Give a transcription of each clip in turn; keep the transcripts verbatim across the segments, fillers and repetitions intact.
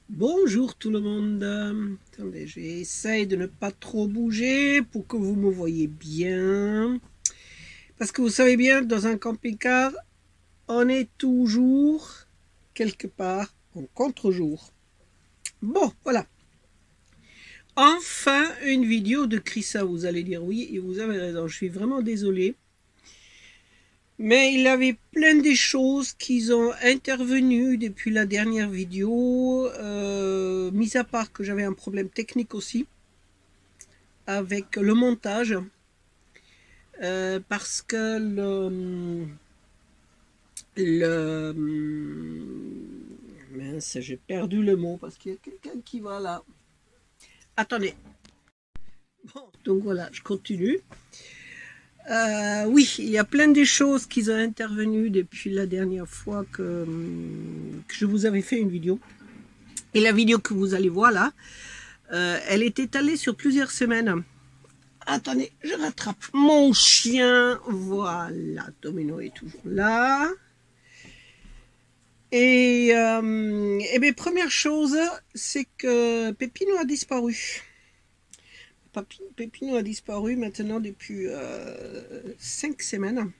Bonjour tout le monde. Attendez, j'essaye de ne pas trop bouger pour que vous me voyez bien. Parce que vous savez bien, dans un camping-car, on est toujours quelque part en contre-jour. Bon, voilà. Enfin, une vidéo de Chrissa. Vous allez dire oui, et vous avez raison. Je suis vraiment désolée. Mais il y avait plein de choses qui ont intervenu depuis la dernière vidéo, euh, mis à part que j'avais un problème technique aussi avec le montage, euh, parce que le, le mince, j'ai perdu le mot parce qu'il y a quelqu'un qui va là. Attendez. Bon, donc voilà, je continue. Euh, oui, il y a plein de choses qui ont intervenu depuis la dernière fois que, que je vous avais fait une vidéo. Et la vidéo que vous allez voir là, euh, elle est étalée sur plusieurs semaines. Attendez, je rattrape mon chien. Voilà, Domino est toujours là. Et, euh, et mes premières choses, c'est que Pépino a disparu. Pépino a disparu maintenant depuis euh, cinq semaines.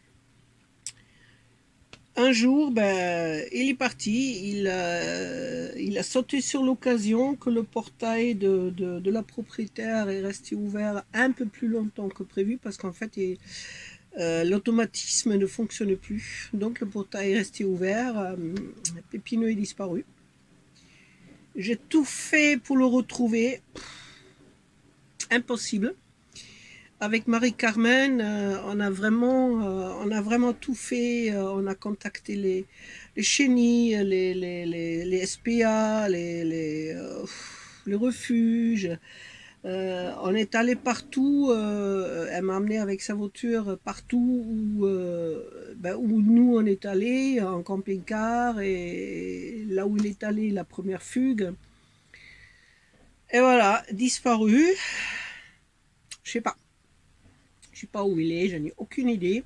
Un jour, ben, il est parti, il a, il a sauté sur l'occasion que le portail de, de, de la propriétaire est resté ouvert un peu plus longtemps que prévu parce qu'en fait, euh, l'automatisme ne fonctionne plus. Donc le portail est resté ouvert, euh, Pépino est disparu. J'ai tout fait pour le retrouver. Impossible. Avec Marie-Carmen, euh, on a vraiment, euh, on a vraiment tout fait. Euh, on a contacté les, les chenilles, les, les, les, les S P A, les, les, euh, les refuges. Euh, on est allé partout. Euh, elle m'a amené avec sa voiture partout où, euh, ben, où nous on est allé en camping-car et là où il est allé la première fugue. Et voilà, disparu. Je sais pas. Je sais pas où il est, je n'ai aucune idée.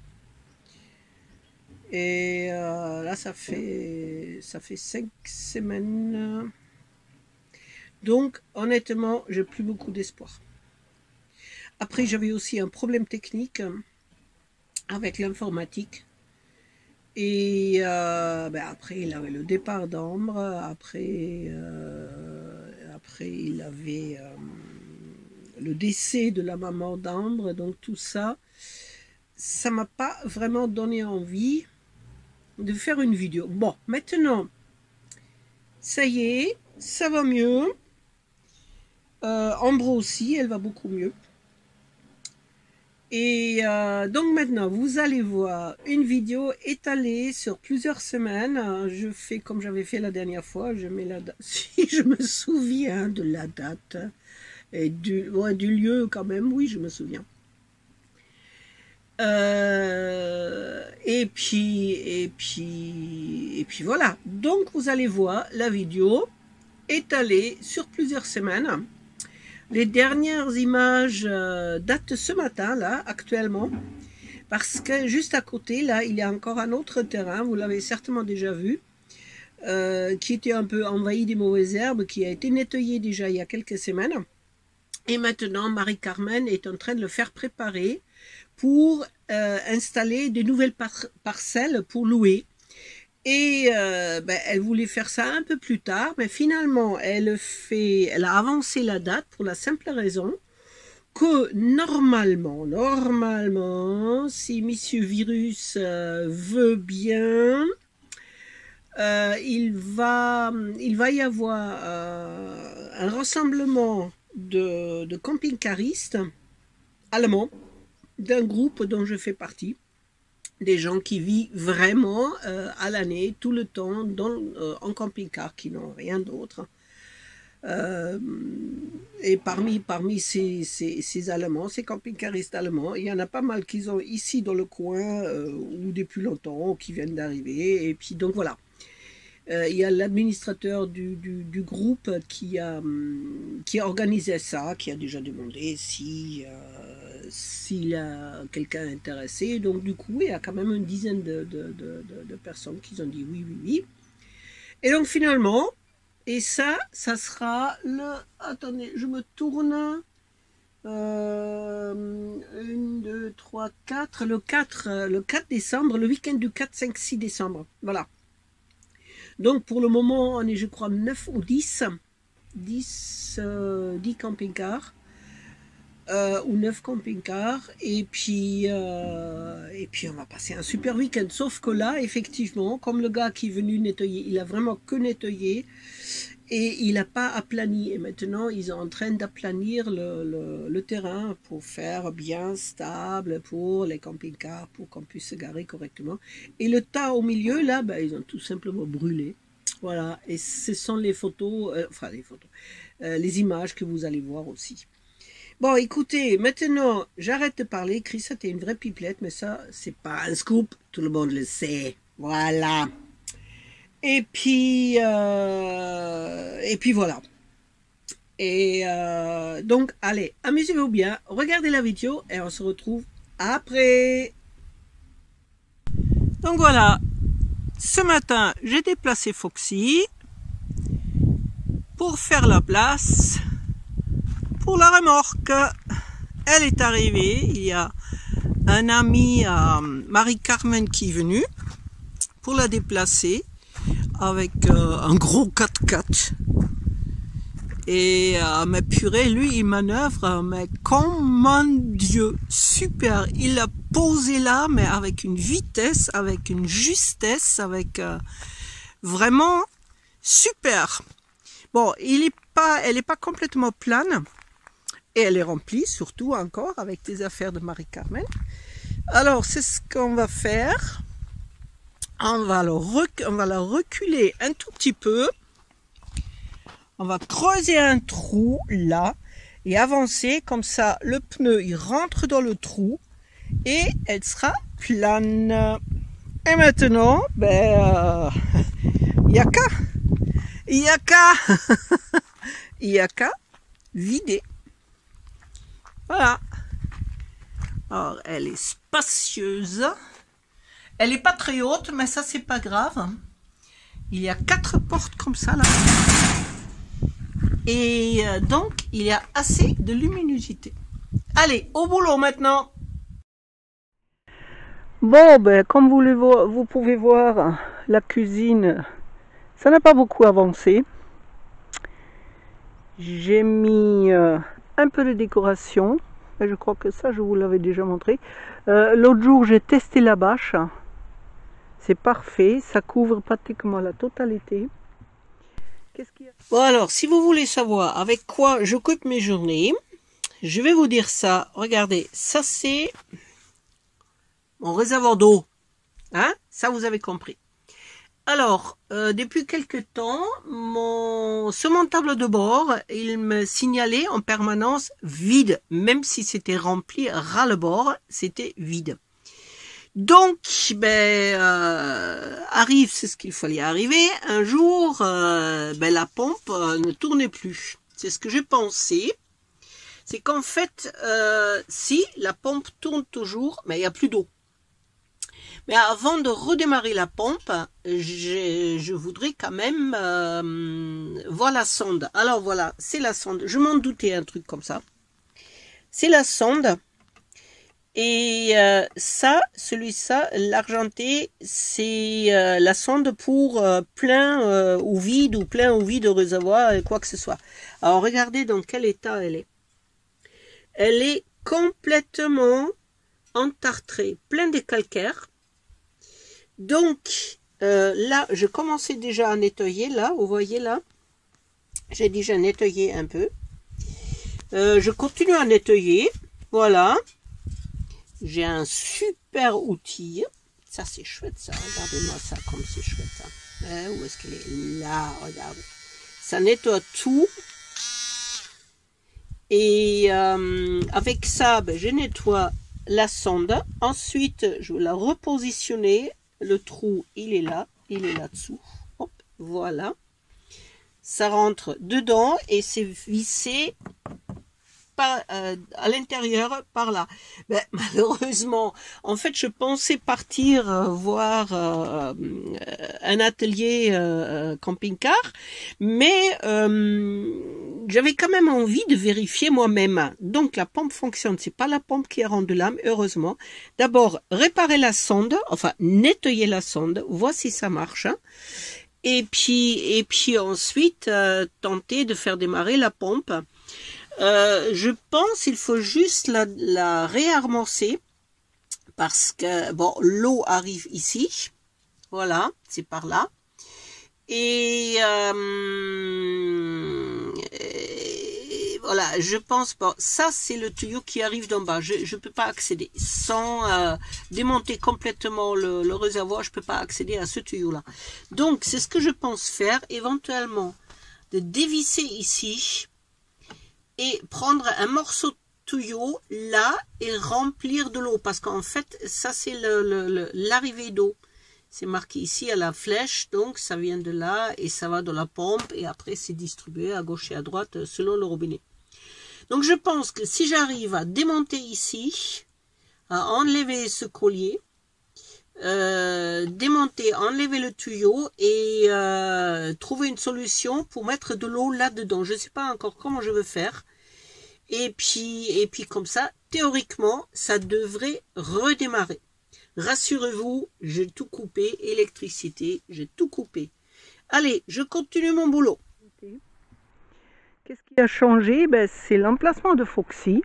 Et euh, là, ça fait ça fait cinq semaines. Donc, honnêtement, j'ai plus beaucoup d'espoir. Après, j'avais aussi un problème technique avec l'informatique. Et euh, ben après, il avait le départ d'Ambre. Après, euh, après, il avait euh, le décès de la maman d'Ambre. Donc, tout ça, ça m'a pas vraiment donné envie de faire une vidéo. Bon, maintenant, ça y est, ça va mieux. Euh, Ambre aussi, elle va beaucoup mieux. Et euh, donc maintenant, vous allez voir une vidéo étalée sur plusieurs semaines. Je fais comme j'avais fait la dernière fois. Je mets la date, si je me souviens de la date et du, ouais, du lieu quand même. Oui, je me souviens. Euh, et puis, et puis, et puis voilà. Donc vous allez voir la vidéo étalée sur plusieurs semaines. Les dernières images euh, datent ce matin, là, actuellement, parce que juste à côté, là, il y a encore un autre terrain, vous l'avez certainement déjà vu, euh, qui était un peu envahi des mauvaises herbes, qui a été nettoyé déjà il y a quelques semaines. Et maintenant, Marie-Carmen est en train de le faire préparer pour euh, installer de nouvelles par parcelles pour louer. Et euh, ben, elle voulait faire ça un peu plus tard, mais finalement, elle, fait, elle a avancé la date pour la simple raison que normalement, normalement, si Monsieur Virus euh, veut bien, euh, il, va, il va y avoir euh, un rassemblement de, de camping-caristes allemands d'un groupe dont je fais partie. Des gens qui vivent vraiment euh, à l'année, tout le temps, dans, euh, en camping-car, qui n'ont rien d'autre. Euh, et parmi, parmi ces, ces, ces Allemands, ces camping-caristes allemands, il y en a pas mal qui sont ici dans le coin, euh, ou depuis longtemps, ou qui viennent d'arriver. Et puis, donc voilà. Euh, il y a l'administrateur du, du, du groupe qui a, qui a organisé ça, qui a déjà demandé si... Euh, s'il a quelqu'un intéressé. Donc du coup, il y a quand même une dizaine de, de, de, de personnes qui ont dit oui, oui, oui. Et donc finalement, Et ça, ça sera le... Attendez, je me tourne. Euh, un, deux, trois, quatre. Le quatre, le quatre décembre, le week-end du quatre, cinq, six décembre. Voilà. Donc pour le moment, on est, je crois, neuf ou dix. dix, euh, dix camping-cars. Euh, ou neuf camping-cars. Et puis, euh, et puis, on va passer un super week-end. Sauf que là, effectivement, comme le gars qui est venu nettoyer, il a vraiment que nettoyé. Et il n'a pas aplani. Et maintenant, ils sont en train d'aplanir le, le, le terrain pour faire bien stable pour les camping-cars, pour qu'on puisse se garer correctement. Et le tas au milieu, là, ben, ils ont tout simplement brûlé. Voilà. Et ce sont les photos, euh, enfin les photos, euh, les images que vous allez voir aussi. Bon, écoutez, maintenant, j'arrête de parler. Chris, c'était une vraie pipelette, mais ça, c'est pas un scoop. Tout le monde le sait. Voilà. Et puis, euh, et puis voilà. Et euh, donc, allez, amusez-vous bien, regardez la vidéo et on se retrouve après. Donc voilà, ce matin, j'ai déplacé Foxy pour faire la place pour la remorque. Elle est arrivée, il y a un ami à Marie-Carmen qui est venu pour la déplacer. Avec euh, un gros quatre-quatre. Et euh, mais purée, lui, il manœuvre, mais comme mon Dieu, super. Il l'a posé là, mais avec une vitesse, avec une justesse, avec euh, vraiment super. Bon, il est pas, elle n'est pas complètement plane. Et elle est remplie, surtout encore, avec des affaires de Marie-Carmen. Alors, c'est ce qu'on va faire. On va, le rec on va la reculer un tout petit peu. On va creuser un trou là et avancer comme ça. Le pneu il rentre dans le trou et elle sera plane. Et maintenant, ben, il n'y a qu'à, il n'y a qu'à, il n'y a qu'à vider. Voilà. Alors, elle est spacieuse. Elle n'est pas très haute, mais ça, c'est pas grave. Il y a quatre portes comme ça, là. Et euh, donc, il y a assez de luminosité. Allez, au boulot maintenant. Bon, ben, comme vous, le vo vous pouvez voir, la cuisine, ça n'a pas beaucoup avancé. J'ai mis euh, un peu de décoration. Je crois que ça, je vous l'avais déjà montré. Euh, L'autre jour, j'ai testé la bâche. C'est parfait, ça couvre pratiquement la totalité. Qu'est-ce qu'il y a? Bon alors, si vous voulez savoir avec quoi j'occupe mes journées, je vais vous dire ça. Regardez, ça c'est mon réservoir d'eau. Hein? Ça vous avez compris. Alors, euh, depuis quelque temps, mon... sur mon tableau de bord, il me signalait en permanence vide. Même si c'était rempli ras-le-bord, c'était vide. Donc, ben, euh, arrive, c'est ce qu'il fallait arriver. Un jour, euh, ben, la pompe euh, ne tournait plus. C'est ce que j'ai pensé. C'est qu'en fait, euh, si la pompe tourne toujours, mais il n'y a plus d'eau. Mais avant de redémarrer la pompe, je voudrais quand même euh, voir la sonde. Alors voilà, c'est la sonde. Je m'en doutais un truc comme ça. C'est la sonde. Et euh, ça, celui-là, l'argenté, c'est euh, la sonde pour euh, plein euh, ou vide, ou plein ou vide réservoir, quoi que ce soit. Alors regardez dans quel état elle est. Elle est complètement entartrée, plein de calcaire. Donc euh, là, je commençais déjà à nettoyer, là, vous voyez là. J'ai déjà nettoyé un peu. Euh, je continue à nettoyer, voilà. J'ai un super outil. Ça, c'est chouette, ça. Regardez-moi ça, comme c'est chouette, ça. Hein, où est-ce qu'elle est? Là, regardez. Ça nettoie tout. Et euh, avec ça, ben, je nettoie la sonde. Ensuite, je vais la repositionner. Le trou, il est là. Il est là-dessous. Hop, voilà. Ça rentre dedans et c'est vissé par, euh, à l'intérieur par là. Ben, malheureusement, en fait, je pensais partir euh, voir euh, un atelier euh, camping-car, mais euh, j'avais quand même envie de vérifier moi-même. Donc, la pompe fonctionne. C'est pas la pompe qui est rendue l'âme, heureusement. D'abord, réparer la sonde, enfin, nettoyer la sonde, voir si ça marche. Hein. Et puis, et puis ensuite, euh, tenter de faire démarrer la pompe. Euh, je pense qu'il faut juste la, la réamorcer parce que, bon, l'eau arrive ici. Voilà, c'est par là. Et, euh, et voilà, je pense, bon, ça c'est le tuyau qui arrive d'en bas. Je ne peux pas accéder. Sans euh, démonter complètement le, le réservoir, je ne peux pas accéder à ce tuyau-là. Donc, c'est ce que je pense faire, éventuellement, de dévisser ici et prendre un morceau de tuyau là et remplir de l'eau. Parce qu'en fait, ça c'est l'arrivée d'eau. C'est marqué ici à la flèche, donc ça vient de là et ça va dans la pompe et après c'est distribué à gauche et à droite selon le robinet. Donc je pense que si j'arrive à démonter ici, à enlever ce collier, euh, démonter, enlever le tuyau et euh, trouver une solution pour mettre de l'eau là-dedans. Je ne sais pas encore comment je veux faire. Et puis, et puis comme ça, théoriquement, ça devrait redémarrer. Rassurez-vous, j'ai tout coupé, électricité, j'ai tout coupé. Allez, je continue mon boulot. Qu'est-ce qui a changé? Ben, c'est l'emplacement de Foxy.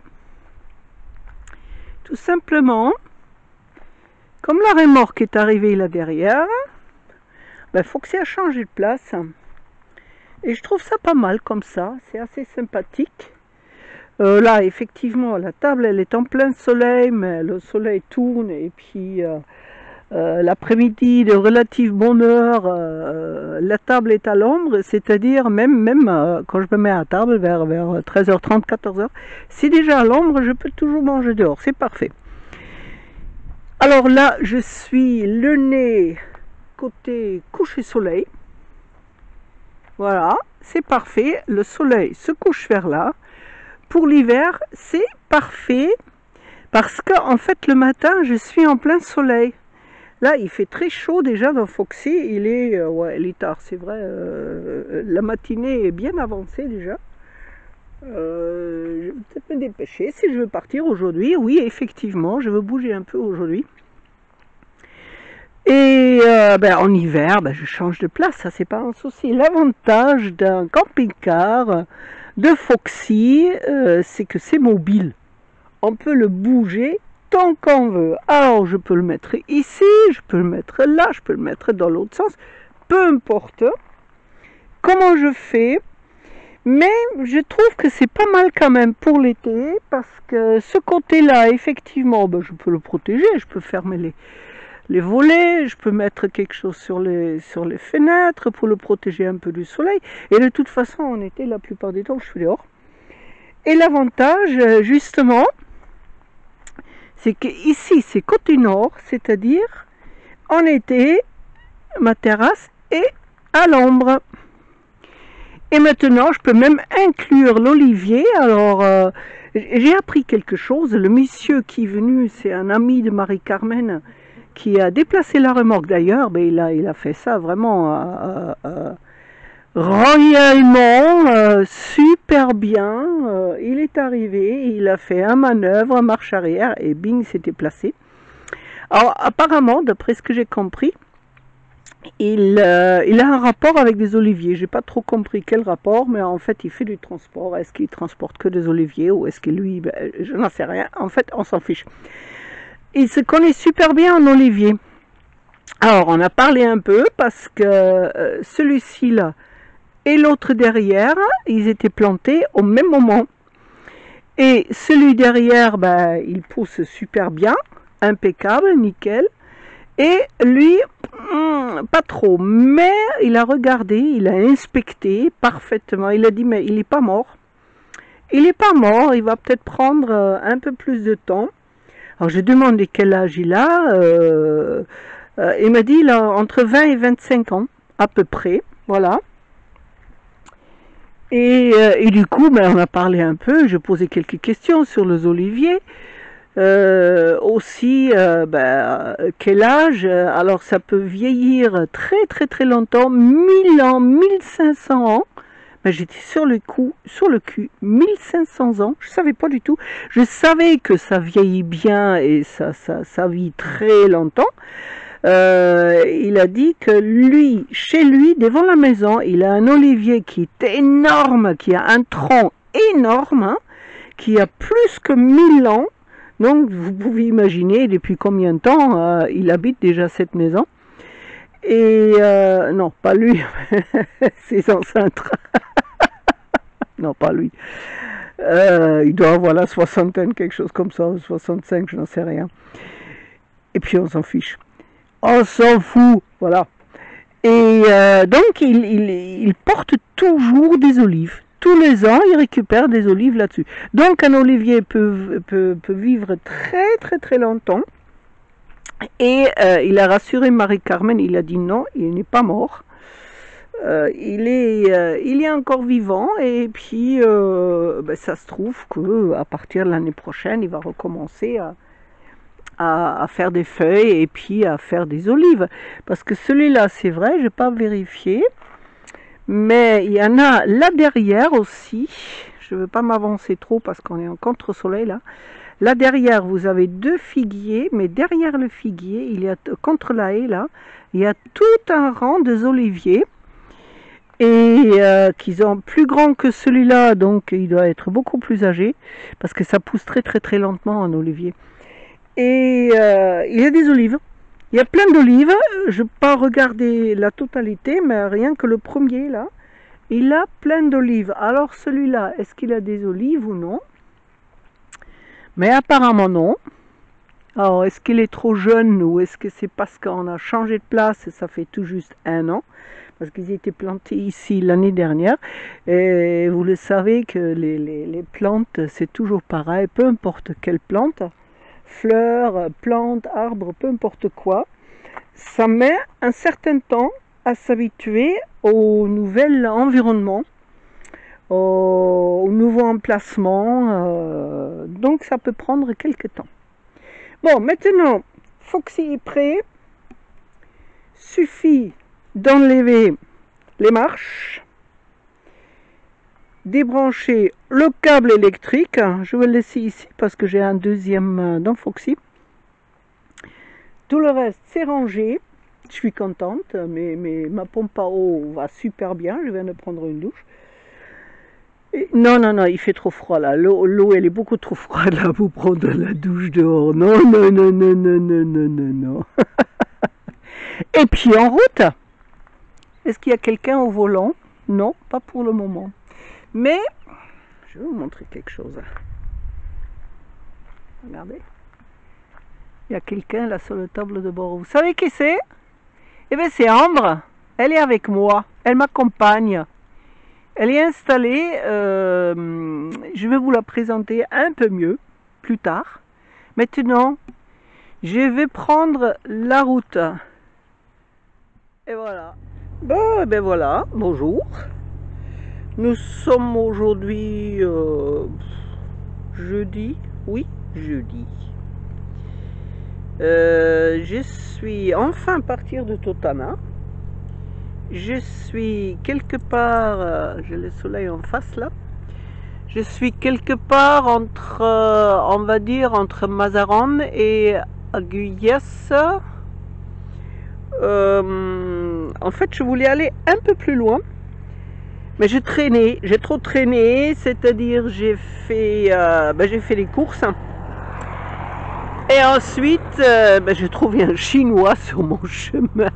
Tout simplement, comme la remorque est arrivée là derrière, ben, Foxy a changé de place. Et je trouve ça pas mal comme ça, c'est assez sympathique. Euh, là, effectivement, la table, elle est en plein soleil, mais le soleil tourne et puis euh, euh, l'après-midi de relative bonne heure, euh, la table est à l'ombre, c'est-à-dire même, même euh, quand je me mets à table vers, vers treize heures trente, quatorze heures, c'est déjà à l'ombre, je peux toujours manger dehors, c'est parfait. Alors là, je suis le nez côté coucher soleil. Voilà, c'est parfait, le soleil se couche vers là. Pour l'hiver, c'est parfait parce que en fait le matin, je suis en plein soleil. Là, il fait très chaud déjà dans Foxy. Il est, euh, ouais, il est tard, c'est vrai. Euh, la matinée est bien avancée déjà. Euh, je vais peut-être me dépêcher si je veux partir aujourd'hui. Oui, effectivement, je veux bouger un peu aujourd'hui. Et euh, ben, en hiver, ben, je change de place, ça c'est pas un souci. L'avantage d'un camping-car de Foxy, euh, c'est que c'est mobile. On peut le bouger tant qu'on veut. Alors je peux le mettre ici, je peux le mettre là, je peux le mettre dans l'autre sens. Peu importe comment je fais. Mais je trouve que c'est pas mal quand même pour l'été. Parce que ce côté-là, effectivement, ben, je peux le protéger. Je peux fermer les, les volets. Je peux mettre quelque chose sur les, sur les fenêtres pour le protéger un peu du soleil. Et de toute façon, en été, la plupart du temps, je suis dehors. Et l'avantage, justement, c'est que ici, c'est côté nord, c'est-à-dire, en été, ma terrasse est à l'ombre. Et maintenant, je peux même inclure l'olivier. Alors, euh, j'ai appris quelque chose. Le monsieur qui est venu, c'est un ami de Marie-Carmen, qui a déplacé la remorque d'ailleurs. Ben, il, a, il a fait ça vraiment euh, euh, royalement, euh, super bien. Euh, il est arrivé, il a fait un manœuvre, marche arrière, et bing, c'était placé. Alors, apparemment, d'après ce que j'ai compris, Il, euh, il a un rapport avec des oliviers. J'ai pas trop compris quel rapport, mais en fait, il fait du transport. Est-ce qu'il transporte que des oliviers ou est-ce que lui, ben, je n'en sais rien. En fait, on s'en fiche. Il se connaît super bien en olivier. Alors, on a parlé un peu parce que euh, celui-ci là et l'autre derrière, ils étaient plantés au même moment. Et celui derrière, ben, il pousse super bien, impeccable, nickel. Et lui, hmm, pas trop, mais il a regardé, il a inspecté parfaitement. Il a dit, mais il n'est pas mort. Il n'est pas mort, il va peut-être prendre euh, un peu plus de temps. Alors, je demandé quel âge il a. Euh, euh, il m'a dit, il a entre vingt et vingt-cinq ans, à peu près. Voilà. Et, euh, et du coup, ben, on a parlé un peu, je posais quelques questions sur les oliviers. Euh, aussi, euh, ben, quel âge? Alors, ça peut vieillir très très très longtemps, mille ans, mille cinq cents ans. Ben, j'étais sur le coup, sur le cul, mille cinq cents ans, je savais pas du tout. Je savais que ça vieillit bien et ça, ça, ça vit très longtemps. Euh, il a dit que lui, chez lui, devant la maison, il a un olivier qui est énorme, qui a un tronc énorme, hein, qui a plus que mille ans. Donc, vous pouvez imaginer depuis combien de temps euh, il habite déjà cette maison. Et euh, non, pas lui, ses ancêtres. Non, pas lui. Euh, il doit avoir la soixantaine, quelque chose comme ça, soixante-cinq, je n'en sais rien. Et puis on s'en fiche. On s'en fout, voilà. Et euh, donc, il, il, il porte toujours des olives. Tous les ans, il récupère des olives là-dessus. Donc, un olivier peut, peut, peut vivre très, très, très longtemps. Et euh, il a rassuré Marie-Carmen, il a dit non, il n'est pas mort. Euh, il, est, euh, il est encore vivant. Et puis, euh, ben, ça se trouve qu'à partir de l'année prochaine, il va recommencer à... À, à faire des feuilles et puis à faire des olives. Parce que celui-là, c'est vrai, je n'ai pas vérifié. Mais il y en a là derrière aussi. Je ne veux pas m'avancer trop parce qu'on est en contre-soleil là. Là derrière, vous avez deux figuiers. Mais derrière le figuier, il y a contre la haie là, il y a tout un rang de oliviers. Et euh, qui sont plus grands que celui-là. Donc il doit être beaucoup plus âgé. Parce que ça pousse très très très lentement un olivier. Et euh, il y a des olives. Il y a plein d'olives. Je n'ai pas regardé la totalité, mais rien que le premier, là, il a plein d'olives. Alors celui-là, est-ce qu'il a des olives ou non? Mais apparemment non. Alors, est-ce qu'il est trop jeune ou est-ce que c'est parce qu'on a changé de place et ça fait tout juste un an? Parce qu'ils étaient plantés ici l'année dernière. Et vous le savez que les, les, les plantes, c'est toujours pareil, peu importe quelle plante. Fleurs, plantes, arbres, peu importe quoi, ça met un certain temps à s'habituer au nouvel environnement, au, au nouveau emplacement, euh, donc ça peut prendre quelques temps. Bon, maintenant, Foxy est prêt, suffit d'enlever les marches, débrancher le câble électrique. Je vais le laisser ici parce que j'ai un deuxième dans Foxy. Tout le reste c'est rangé. Je suis contente, mais, mais ma pompe à eau va super bien. Je viens de prendre une douche. Et non, non, non, il fait trop froid là. L'eau, elle est beaucoup trop froide là pour prendre la douche dehors. Non, non, non, non, non, non, non, non, non. Et puis en route, est-ce qu'il y a quelqu'un au volant? Non, pas pour le moment. Mais, je vais vous montrer quelque chose. Regardez. Il y a quelqu'un là sur la table de bord. Vous savez qui c'est? Eh bien, c'est Ambre. Elle est avec moi. Elle m'accompagne. Elle est installée. Euh, je vais vous la présenter un peu mieux plus tard. Maintenant, je vais prendre la route. Et voilà. Bon, ben voilà. Bonjour. Nous sommes aujourd'hui euh, jeudi, oui, jeudi. Euh, je suis enfin partir de Totana. Je suis quelque part, euh, j'ai le soleil en face là. Je suis quelque part entre, euh, on va dire, entre Mazaran et Aguyès. Euh, en fait, je voulais aller un peu plus loin. Mais j'ai traîné, j'ai trop traîné, c'est-à-dire j'ai fait, euh, ben j'ai fait les courses. Et ensuite, euh, ben j'ai trouvé un Chinois sur mon chemin.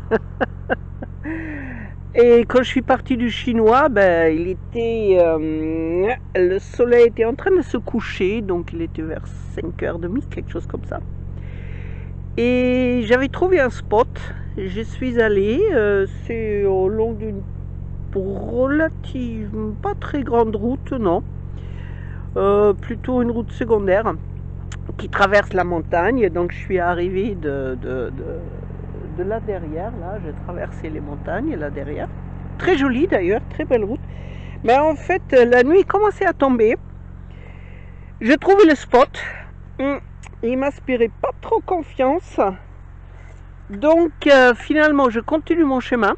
Et quand je suis partie du Chinois, ben, il était, euh, le soleil était en train de se coucher, donc il était vers cinq heures trente, quelque chose comme ça. Et j'avais trouvé un spot, je suis allée, euh, c'est au long d'une relative, pas très grande route, non, euh, plutôt une route secondaire qui traverse la montagne. Donc je suis arrivée de, de, de, de là derrière, là j'ai traversé les montagnes là derrière, très jolie d'ailleurs, très belle route, Mais en fait, la nuit commençait à tomber. Je trouvais le spot. Il m'inspirait pas trop confiance. Donc, euh, finalement, je continue mon chemin.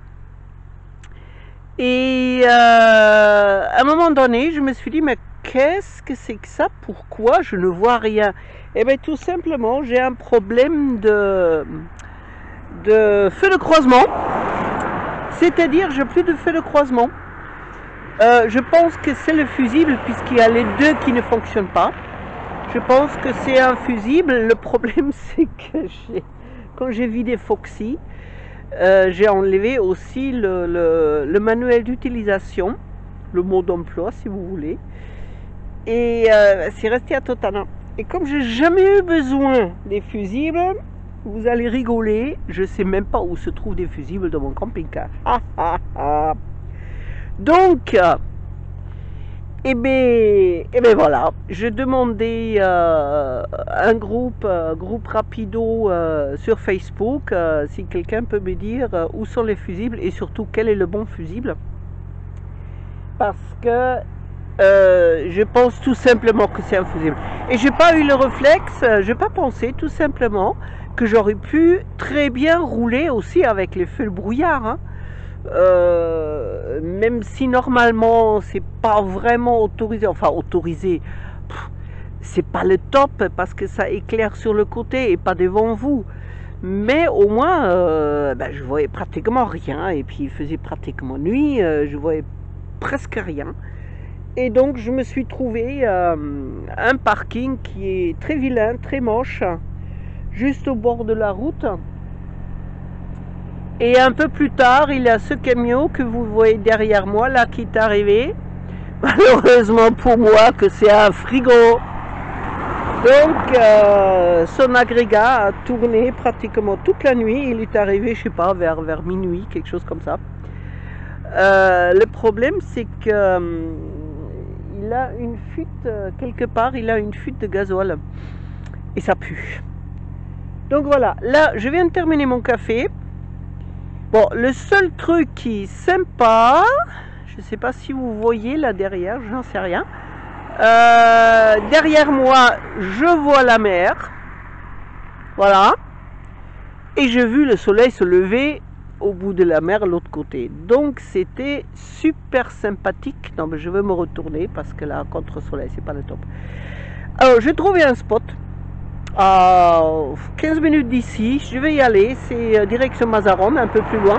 Et euh, à un moment donné, je me suis dit, mais qu'est-ce que c'est que ça? Pourquoi je ne vois rien? Eh bien, tout simplement, j'ai un problème de, de feu de croisement. C'est-à-dire, j'ai plus de feu de croisement. Euh, je pense que c'est le fusible, puisqu'il y a les deux qui ne fonctionnent pas. Je pense que c'est un fusible. Le problème, c'est que j'ai, quand j'ai vidé Foxy, euh, j'ai enlevé aussi le, le, le manuel d'utilisation, le mode d'emploi, si vous voulez. Et euh, c'est resté à Totana. Et comme j'ai jamais eu besoin des fusibles, vous allez rigoler, je sais même pas où se trouvent des fusibles dans mon camping-car. Donc, et bien, et ben voilà, j'ai demandé euh, un groupe, euh, groupe rapido euh, sur Facebook, euh, si quelqu'un peut me dire euh, où sont les fusibles et surtout quel est le bon fusible. Parce que euh, je pense tout simplement que c'est un fusible. Et j'ai pas eu le réflexe, j'ai pas pensé tout simplement que j'aurais pu très bien rouler aussi avec les feux de brouillard. Hein. Euh, même si normalement c'est pas vraiment autorisé, enfin autorisé, c'est pas le top parce que ça éclaire sur le côté et pas devant vous. Mais au moins, euh, ben, je voyais pratiquement rien et puis il faisait pratiquement nuit, euh, je voyais presque rien. Et donc je me suis trouvé euh, un parking qui est très vilain, très moche, juste au bord de la route. Et un peu plus tard, il y a ce camion que vous voyez derrière moi, là, qui est arrivé. Malheureusement pour moi, que c'est un frigo. Donc, euh, son agrégat a tourné pratiquement toute la nuit. Il est arrivé, je sais pas, vers, vers minuit, quelque chose comme ça. Euh, le problème, c'est que euh, il a une fuite, euh, quelque part, il a une fuite de gasoil. Et ça pue. Donc voilà, là, je viens de terminer mon café. Bon, le seul truc qui est sympa, je ne sais pas si vous voyez là derrière, j'en sais rien. Euh, derrière moi, je vois la mer. Voilà. Et j'ai vu le soleil se lever au bout de la mer, l'autre côté. Donc c'était super sympathique. Non, mais je vais me retourner parce que là, contre-soleil, c'est pas le top. Alors, j'ai trouvé un spot. À quinze minutes d'ici, je vais y aller, c'est direction Mazaron, un peu plus loin.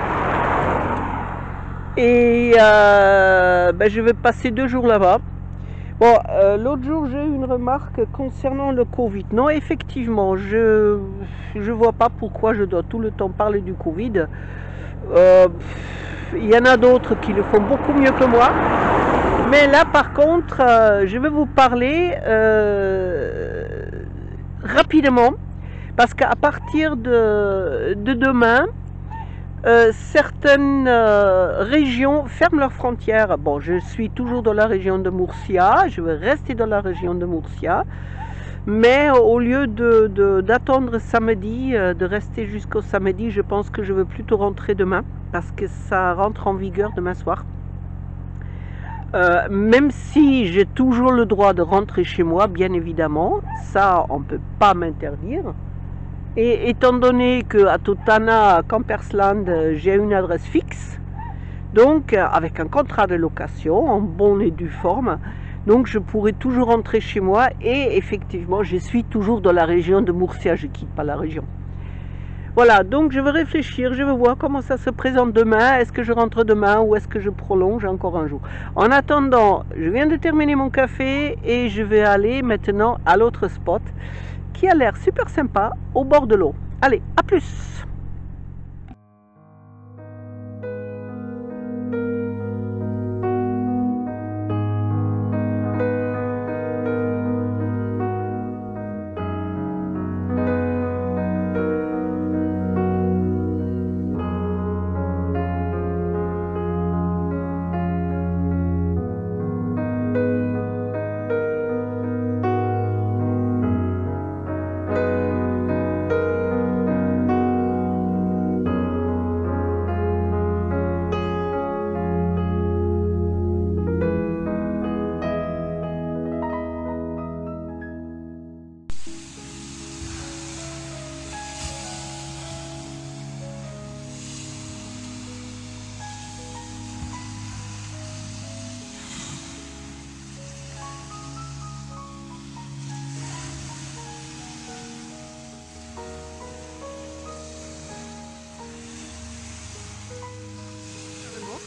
Et euh, ben, je vais passer deux jours là-bas. Bon, euh, l'autre jour, j'ai eu une remarque concernant le Covid. Non, effectivement, je ne vois pas pourquoi je dois tout le temps parler du Covid. Euh, il y en a d'autres qui le font beaucoup mieux que moi. Mais là, par contre, euh, je vais vous parler... Euh, rapidement, parce qu'à partir de, de demain, euh, certaines euh, régions ferment leurs frontières. Bon, je suis toujours dans la région de Murcia, je vais rester dans la région de Murcia, mais au lieu de, de, d'attendre samedi, euh, de rester jusqu'au samedi, je pense que je vais plutôt rentrer demain, parce que ça rentre en vigueur demain soir. Euh, même si j'ai toujours le droit de rentrer chez moi, bien évidemment, ça on ne peut pas m'interdire. Et étant donné qu'à Totana, à Campersland, j'ai une adresse fixe, donc avec un contrat de location en bonne et due forme, donc je pourrai toujours rentrer chez moi et effectivement je suis toujours dans la région de Murcia, je ne quitte pas la région. Voilà, donc je vais réfléchir, je vais voir comment ça se présente demain. Est-ce que je rentre demain ou est-ce que je prolonge encore un jour? En attendant, je viens de terminer mon café et je vais aller maintenant à l'autre spot qui a l'air super sympa au bord de l'eau. Allez, à plus!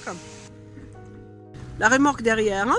La remorque derrière.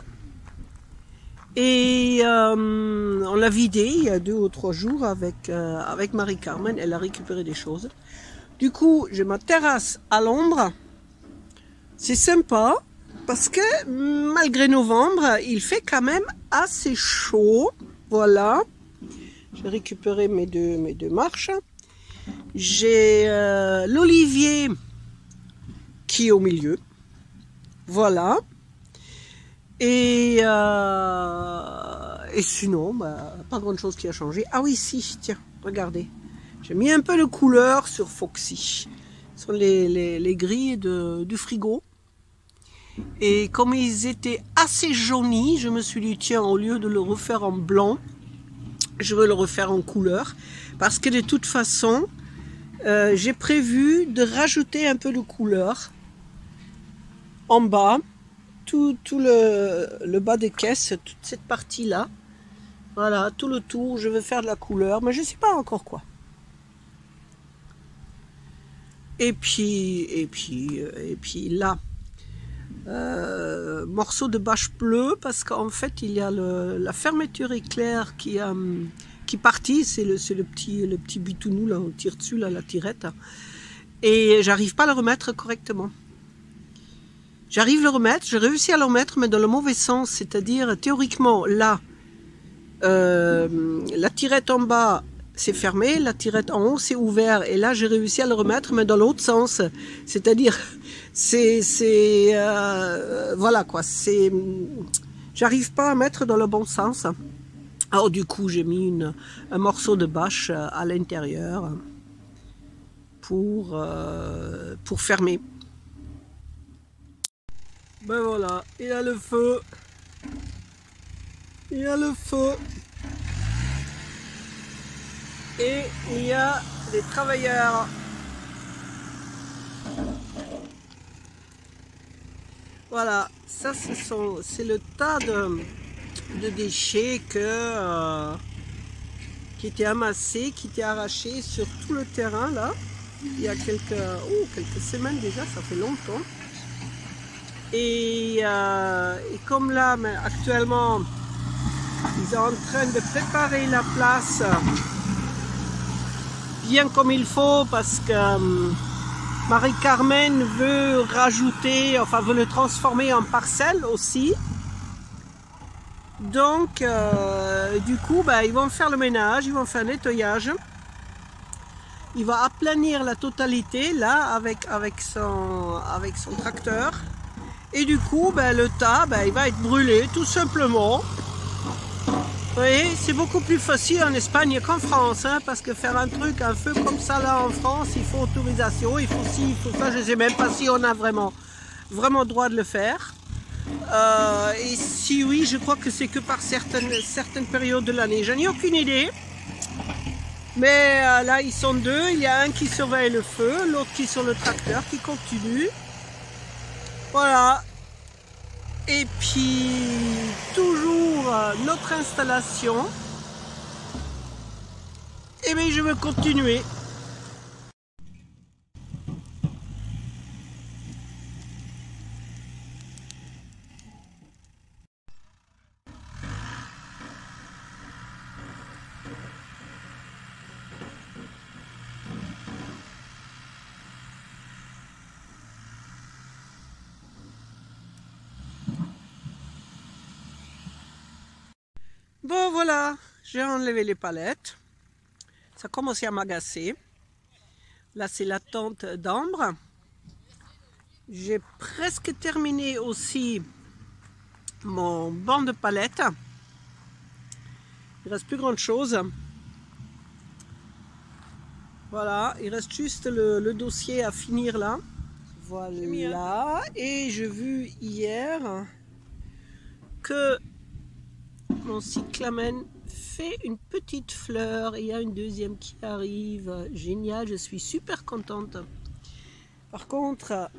Et euh, on l'a vidé il y a deux ou trois jours avec, euh, avec Marie-Carmen. Elle a récupéré des choses. Du coup, j'ai ma terrasse à l'ombre. C'est sympa parce que malgré novembre, il fait quand même assez chaud. Voilà. J'ai récupéré mes deux, mes deux marches. J'ai euh, l'olivier qui est au milieu. Voilà. Et, euh, et sinon, bah, pas grand chose qui a changé. Ah oui, si, tiens, regardez. J'ai mis un peu de couleur sur Foxy. Ce sont les, les, les grilles de, du frigo. Et comme ils étaient assez jaunis, je me suis dit, tiens, au lieu de le refaire en blanc, je vais le refaire en couleur. Parce que de toute façon, euh, j'ai prévu de rajouter un peu de couleur en bas. Tout, tout le, le bas des caisses, toute cette partie-là. Voilà, tout le tour, je vais faire de la couleur, mais je ne sais pas encore quoi. Et puis, et puis, et puis là, euh, morceau de bâche bleue, parce qu'en fait, il y a le, la fermeture éclair qui, euh, qui partit, c'est le, le, petit, le petit bitounou, là, on tire dessus, là, la tirette. Et j'arrive pas à le remettre correctement. J'arrive à le remettre, j'ai réussi à le remettre, mais dans le mauvais sens, c'est-à-dire théoriquement, là, euh, la tirette en bas, c'est fermé, la tirette en haut, c'est ouvert, et là, j'ai réussi à le remettre, mais dans l'autre sens, c'est-à-dire, c'est, c'est, euh, voilà quoi, c'est, j'arrive pas à mettre dans le bon sens. Alors du coup, j'ai mis une, un morceau de bâche à l'intérieur pour, euh, pour fermer. Ben voilà, il y a le feu. Il y a le feu. Et il y a des travailleurs. Voilà, ça c'est le tas de, de déchets que, euh, qui étaient amassés, qui étaient arrachés sur tout le terrain là. Il y a quelques, oh, quelques semaines déjà, ça fait longtemps. Et, euh, et comme là, mais actuellement, ils sont en train de préparer la place bien comme il faut parce que euh, Marie-Carmen veut rajouter, enfin veut le transformer en parcelle aussi. Donc, euh, du coup, bah, ils vont faire le ménage, ils vont faire le nettoyage. Il va aplanir la totalité là avec, avec, son, avec son tracteur. Et du coup, ben, le tas, ben, il va être brûlé, tout simplement. Vous voyez, c'est beaucoup plus facile en Espagne qu'en France, hein, parce que faire un truc, un feu comme ça là en France, il faut autorisation, il faut ci, il faut ça, je ne sais même pas si on a vraiment, vraiment droit de le faire. Euh, et si oui, je crois que c'est que par certaines, certaines périodes de l'année. Je n'ai aucune idée. Mais euh, là, ils sont deux. Il y a un qui surveille le feu, l'autre qui est sur le tracteur, qui continue. Voilà. Et puis, toujours euh, notre installation. Et bien, je vais continuer. Bon voilà, j'ai enlevé les palettes. Ça commence à m'agacer. Là c'est la tente d'ambre. J'ai presque terminé aussi mon banc de palettes. Il ne reste plus grand chose. Voilà, il reste juste le, le dossier à finir là. Voilà, et j'ai vu hier que mon cyclamen fait une petite fleur et il y a une deuxième qui arrive. Génial, je suis super contente. Par contre,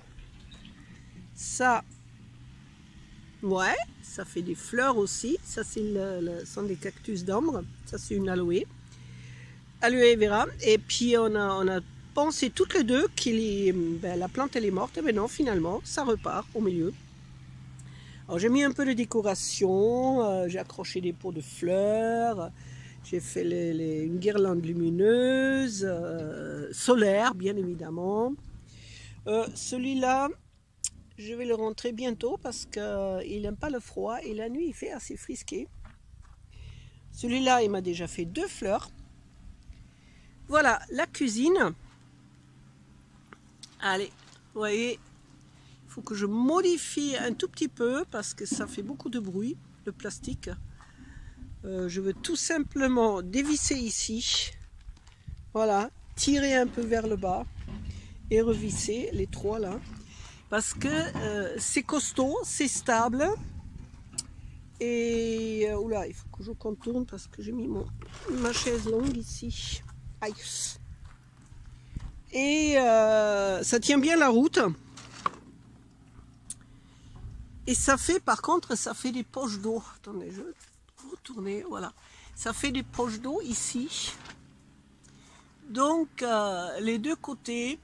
ça, ouais, ça fait des fleurs aussi. Ça, c'est le, le, sont des cactus d'ambre. Ça, c'est une aloe. Aloe vera. Et puis, on a, on a pensé toutes les deux que ben, la plante elle est morte, mais non, finalement, ça repart au milieu. Alors j'ai mis un peu de décoration, euh, j'ai accroché des pots de fleurs, j'ai fait les, les, une guirlande lumineuse, euh, solaire bien évidemment. Euh, Celui-là, je vais le rentrer bientôt parce qu'il n'aime pas le froid et la nuit il fait assez frisqué. Celui-là, il m'a déjà fait deux fleurs. Voilà la cuisine. Allez, vous voyez, il faut que je modifie un tout petit peu parce que ça fait beaucoup de bruit, le plastique. Euh, je veux tout simplement dévisser ici. Voilà, tirer un peu vers le bas et revisser les trois là. Parce que euh, c'est costaud, c'est stable. Et euh, oula, il faut que je contourne parce que j'ai mis mon, ma chaise longue ici. Aïe. Et euh, ça tient bien la route. Et ça fait, par contre, ça fait des poches d'eau. Attendez, je vais retourner. Voilà. Ça fait des poches d'eau ici. Donc, euh, les deux côtés,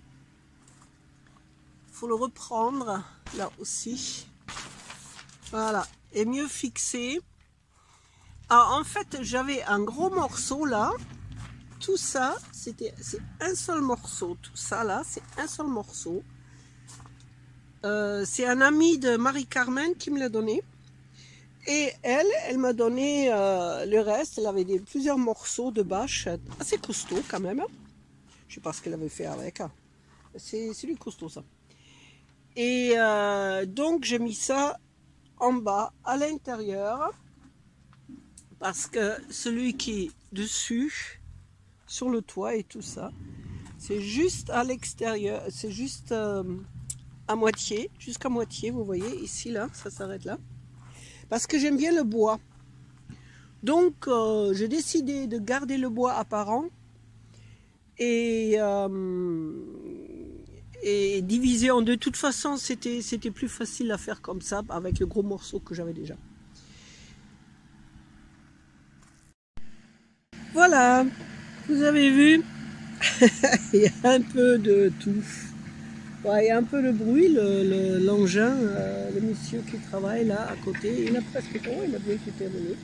il faut le reprendre là aussi. Voilà. Et mieux fixé. Alors, en fait, j'avais un gros morceau là. Tout ça, c'était c'est un seul morceau. Tout ça là, c'est un seul morceau. Euh, c'est un ami de Marie-Carmen qui me l'a donné. Et elle, elle m'a donné euh, le reste. Elle avait des, plusieurs morceaux de bâche assez costauds quand même. Je sais pas ce qu'elle avait fait avec. C'est du costaud ça. Et euh, donc j'ai mis ça en bas à l'intérieur. Parce que celui qui est dessus, sur le toit et tout ça, c'est juste à l'extérieur. C'est juste... Euh, à moitié, jusqu'à moitié, vous voyez, ici, là, ça s'arrête là. Parce que j'aime bien le bois. Donc, euh, j'ai décidé de garder le bois apparent et, euh, et diviser en deux. De toute façon, c'était c'était plus facile à faire comme ça, avec le gros morceau que j'avais déjà. Voilà, vous avez vu, il y a un peu de tout. Ouais, il y a un peu de bruit, l'engin, le, le, euh, le monsieur qui travaille là à côté, il a presque oh, il a bien tout terminé.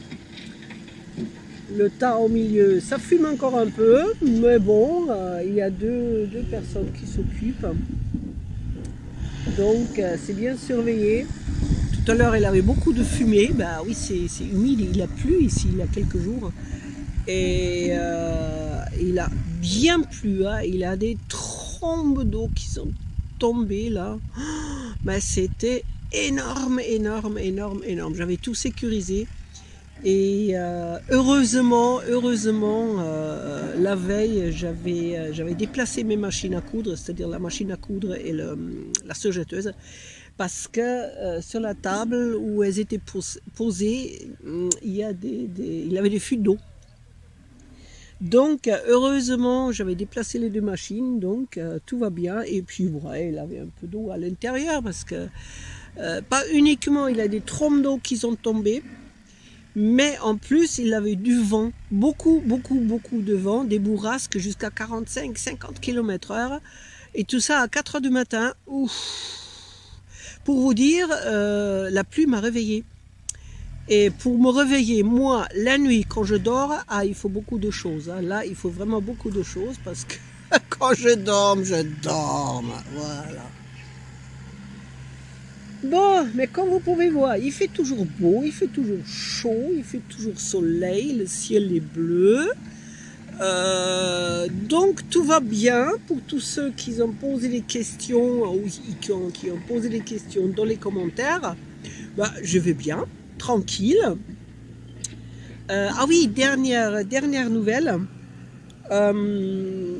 Le tas au milieu, ça fume encore un peu, mais bon, euh, il y a deux, deux personnes qui s'occupent. Donc euh, c'est bien surveillé. Tout à l'heure il avait beaucoup de fumée, bah oui c'est humide, il a plu ici il y a quelques jours. Et euh, il a bien plu, hein, il a des trombes d'eau qui sont tombé là, mais c'était énorme, énorme, énorme, énorme. J'avais tout sécurisé et euh, heureusement, heureusement, euh, la veille, j'avais euh, j'avais déplacé mes machines à coudre, c'est-à-dire la machine à coudre et le, la surjetteuse, parce que euh, sur la table où elles étaient pos posées, il y a des, des, il y avait des fuites d'eau. Donc, heureusement, j'avais déplacé les deux machines, donc euh, tout va bien. Et puis, ouais, il avait un peu d'eau à l'intérieur parce que, euh, pas uniquement, il a des trombes d'eau qui sont tombées, mais en plus, il avait du vent, beaucoup, beaucoup, beaucoup de vent, des bourrasques jusqu'à quarante-cinq à cinquante kilomètres heure, et tout ça à quatre heures du matin. Ouf. Pour vous dire, euh, la pluie m'a réveillée. Et pour me réveiller, moi, la nuit, quand je dors, ah, il faut beaucoup de choses. Hein. Là, il faut vraiment beaucoup de choses parce que quand je dors, je dors. Voilà. Bon, mais comme vous pouvez voir, il fait toujours beau, il fait toujours chaud, il fait toujours soleil, le ciel est bleu. Euh, donc, tout va bien pour tous ceux qui ont posé des questions ou qui ont, qui ont posé des questions dans les commentaires. Bah, je vais bien. Tranquille. Euh, ah oui, dernière, dernière nouvelle. Euh,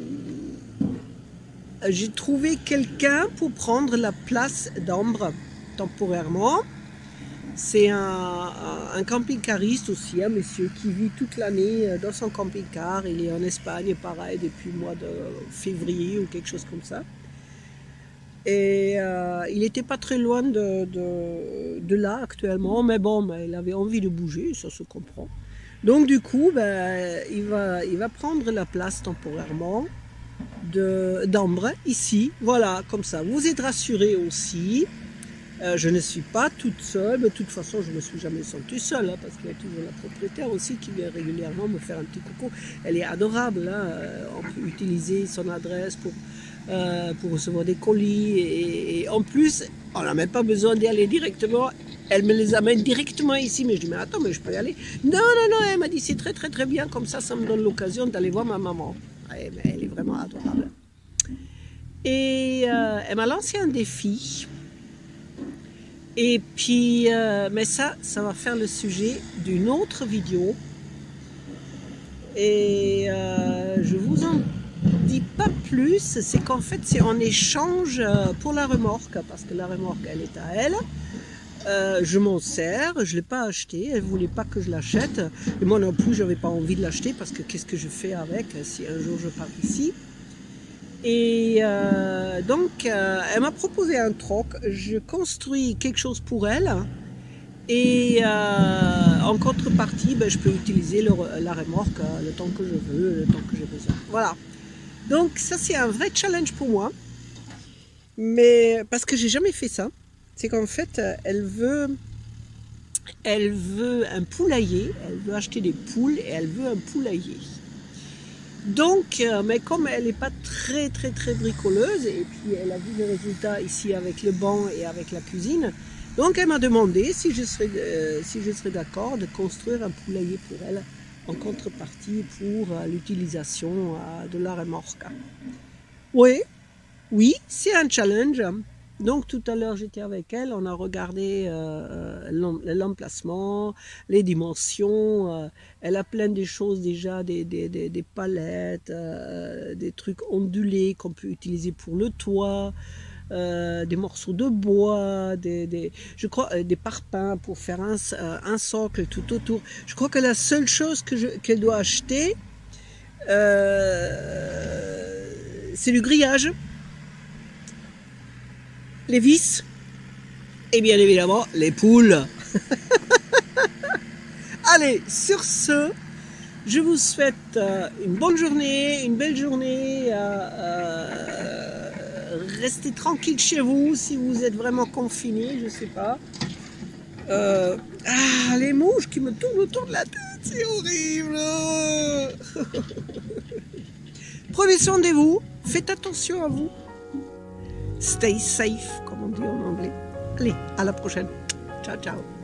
J'ai trouvé quelqu'un pour prendre la place d'Ambre temporairement. C'est un, un camping-cariste aussi, un monsieur qui vit toute l'année dans son camping-car. Il est en Espagne, pareil, depuis le mois de février ou quelque chose comme ça. Et euh, il n'était pas très loin de, de, de là actuellement, mais bon, ben, il avait envie de bouger, ça se comprend. Donc du coup, ben, il, va, il va prendre la place temporairement. d'ambre ici, voilà, comme ça. Vous êtes rassurés aussi. Euh, je ne suis pas toute seule, mais de toute façon, je ne me suis jamais sentie seule, hein, parce qu'il y a toujours la propriétaire aussi qui vient régulièrement me faire un petit coucou. Elle est adorable, hein. On peut utiliser son adresse pour, euh, pour recevoir des colis, et, et en plus, on n'a même pas besoin d'y aller directement. Elle me les amène directement ici, mais je dis, mais attends, mais je peux y aller. Non, non, non, elle m'a dit, c'est très, très, très bien, comme ça, ça me donne l'occasion d'aller voir ma maman. Ouais, mais elle est vraiment adorable. Et euh, elle m'a lancé un défi. Et puis, euh, mais ça, ça va faire le sujet d'une autre vidéo. Et euh, je vous en dis pas plus, c'est qu'en fait, c'est en échange pour la remorque, parce que la remorque, elle est à elle. Euh, je m'en sers, je ne l'ai pas acheté, elle ne voulait pas que je l'achète. Et moi non plus, je n'avais pas envie de l'acheter, parce que qu'est-ce que je fais avec si un jour je pars ici? Et euh, donc, euh, elle m'a proposé un troc. Je construis quelque chose pour elle. Et euh, en contrepartie, ben, je peux utiliser le, la remorque euh, le temps que je veux, le temps que j'ai besoin. Voilà. Donc, ça, c'est un vrai challenge pour moi. Mais parce que j'ai jamais fait ça. C'est qu'en fait, elle veut, elle veut un poulailler. Elle veut acheter des poules et elle veut un poulailler. Donc, euh, mais comme elle n'est pas très très très bricoleuse, et puis elle a vu les résultats ici avec le banc et avec la cuisine, donc elle m'a demandé si je serais, euh, si je serais d'accord de construire un poulailler pour elle en contrepartie pour euh, l'utilisation euh, de la remorque. Oui, oui, c'est un challenge. Donc tout à l'heure j'étais avec elle, on a regardé euh, l'emplacement, les dimensions, euh, elle a plein de choses déjà, des, des, des, des palettes, euh, des trucs ondulés qu'on peut utiliser pour le toit, euh, des morceaux de bois, des, des, je crois, euh, des parpaings pour faire un, un socle tout autour. Je crois que la seule chose que je, qu'elle doit acheter, euh, c'est du grillage. Les vis et bien évidemment les poules. Allez, sur ce, je vous souhaite euh, une bonne journée, une belle journée. Euh, euh, restez tranquille chez vous si vous êtes vraiment confiné, je sais pas. Euh, ah, les mouches qui me tournent autour de la tête, c'est horrible. Prenez soin de vous, faites attention à vous. Stay safe, comme on dit en anglais. Allez, à la prochaine. Ciao, ciao.